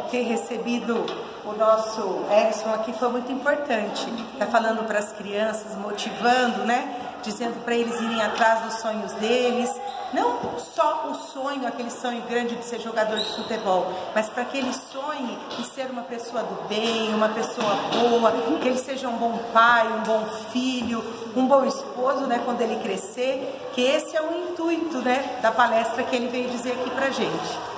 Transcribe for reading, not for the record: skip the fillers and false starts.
ter recebido o nosso Edson aqui foi muito importante. Tá falando para as crianças, motivando, né? Dizendo para eles irem atrás dos sonhos deles. Não só o sonho, aquele sonho grande de ser jogador de futebol, mas para que ele sonhe em ser uma pessoa do bem, uma pessoa boa, que ele seja um bom pai, um bom filho, um bom esposo, né, quando ele crescer, que esse é o intuito, né, da palestra que ele veio dizer aqui pra gente.